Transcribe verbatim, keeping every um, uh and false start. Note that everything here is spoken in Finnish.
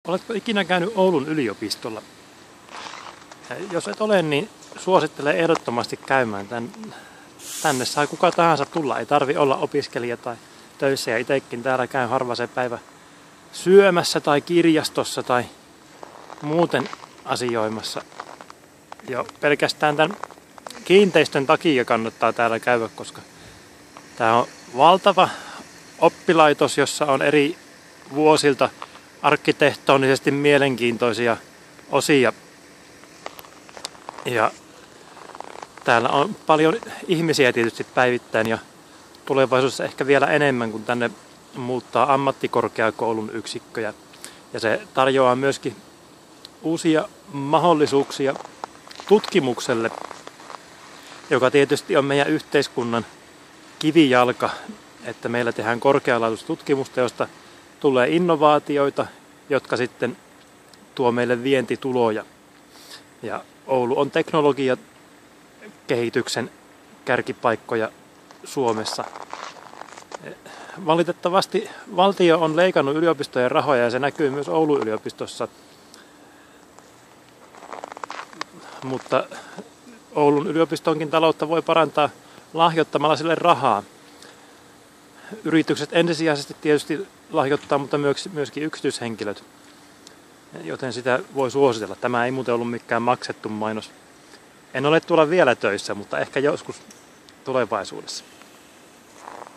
Oletko ikinä käynyt Oulun yliopistolla? Jos et ole, niin suosittelen ehdottomasti käymään. Tän, tänne saa kuka tahansa tulla. Ei tarvi olla opiskelija tai töissä. Ja itsekin täällä käyn harva se päivä syömässä tai kirjastossa tai muuten asioimassa. Jo pelkästään tämän kiinteistön takia kannattaa täällä käydä, koska tämä on valtava oppilaitos, jossa on eri vuosilta arkkitehtonisesti mielenkiintoisia osia. Ja täällä on paljon ihmisiä tietysti päivittäin ja tulevaisuudessa ehkä vielä enemmän, kun tänne muuttaa ammattikorkeakoulun yksikköjä. Ja se tarjoaa myöskin uusia mahdollisuuksia tutkimukselle, joka tietysti on meidän yhteiskunnan kivijalka, että meillä tehdään korkealaatuista tutkimusta, josta tulee innovaatioita, jotka sitten tuo meille vientituloja. Ja Oulu on teknologiakehityksen kärkipaikkoja Suomessa. Valitettavasti valtio on leikannut yliopistojen rahoja ja se näkyy myös Oulun yliopistossa. Mutta Oulun yliopistonkin taloutta voi parantaa lahjoittamalla sille rahaa. Yritykset ensisijaisesti tietysti lahjoittaa, mutta myöskin yksityishenkilöt, joten sitä voi suositella. Tämä ei muuten ollut mikään maksettu mainos. En ole tuolla vielä töissä, mutta ehkä joskus tulevaisuudessa.